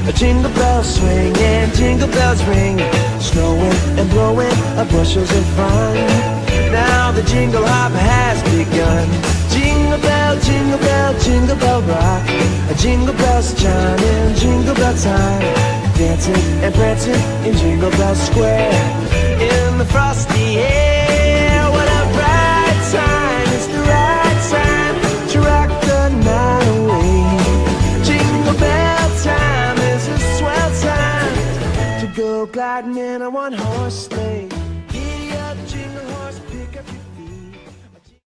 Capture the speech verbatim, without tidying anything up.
A jingle bells swing and jingle bells ring, snowing and blowing a bushels of fun. Now the jingle hop has begun. Jingle bell, jingle bell, jingle bell rock. A jingle bells chiming, jingle bell time, dancing and prancing in Jingle Bell Square. In the frosty air, what a bright time. It's the right time to rock the night away. Jingle bell time is a swell time to go gliding in a one-horse sleigh.